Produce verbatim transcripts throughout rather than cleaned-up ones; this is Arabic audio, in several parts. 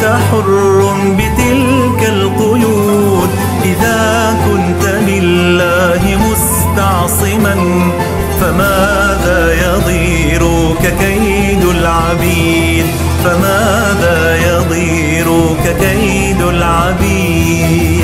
حر بتلك القيود. إذا كنت لله مستعصما فماذا يضيرك كيد العبيد؟ فماذا يضيرك كيد العبيد؟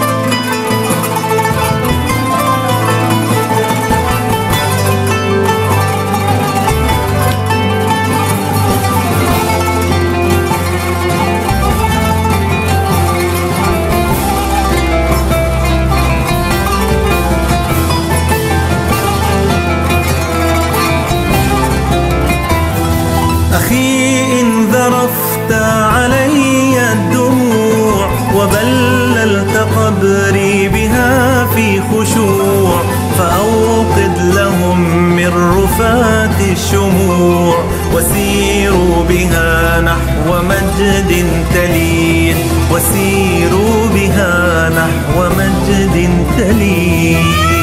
أخي إن ذرفت علي الدموع وبللت قبري بها في خشوع، فأوقد لهم من رفات الشموع وسيروا بها نحو مجد تلين، وسيروا بها نحو مجد تلين.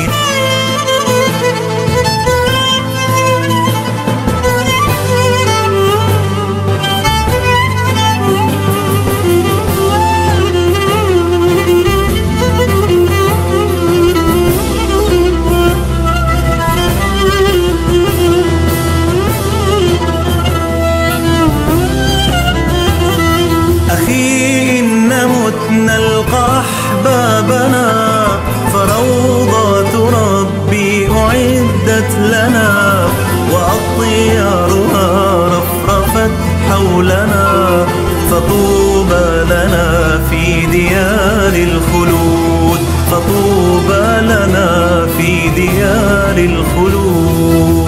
أخي إن متنا نلقى أحبابنا فروضات ربي أعدت لنا، وأطيارها رفرفت حولنا، فطوبى لنا في ديار الخلود، فطوبى لنا في ديار الخلود.